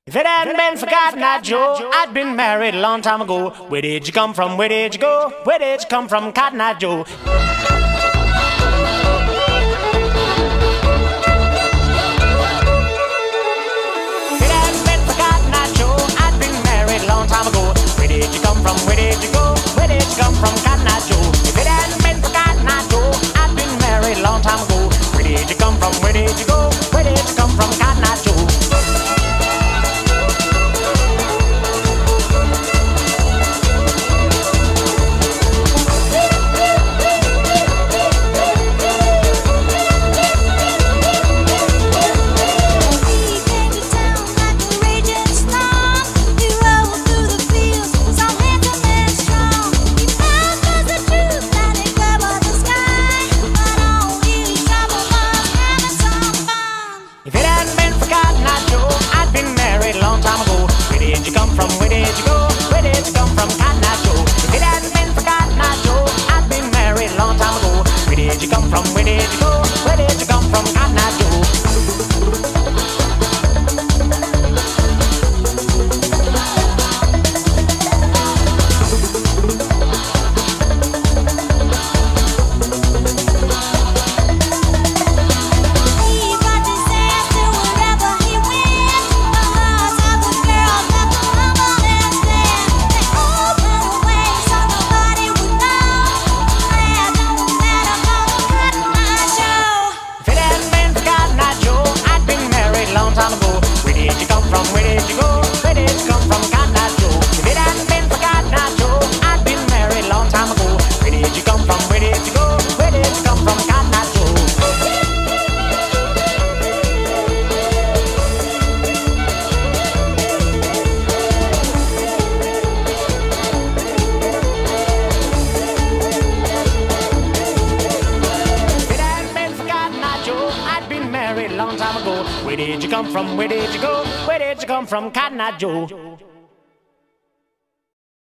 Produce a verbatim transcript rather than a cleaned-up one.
If it hadn't been for Cotton Eye Joe, I'd been married a long time ago. Where did you come from? Where did you go? Where did you come from, Cotton Eye Joe? If it hadn't been for Cotton Eye Joe, I'd been married a long time ago. Where did you come from? Where did you go? Where did you come from, Cotton Eye Joe? If it hadn't been for Cotton Eye Joe, I'd been married a long time ago. Where did you come from? Where did you go? Where did you come from, Cotton Eye Joe? If it hadn't been for Cotton Eye Joe, I'd been married a long time ago. Where did you come from? Where did you go? Where did you come from, Cotton Eye Joe? If it hadn't been for Cotton Eye Joe, I'd been married a long time ago. Where did you come from? Where did you go? Where did you come from, Cotton Eye Joe? Where did you come from? Where did you go? Where did you come from, Cotton Eye Joe? If it hadn't been for Cotton Eye Joe, I'd been married a long time ago. Where did you come from? Where did you go? Where did you come from, Cotton Eye Joe? Long time ago. Where did you come from? Where did you go? Where did you come from, Cotton Eye Joe?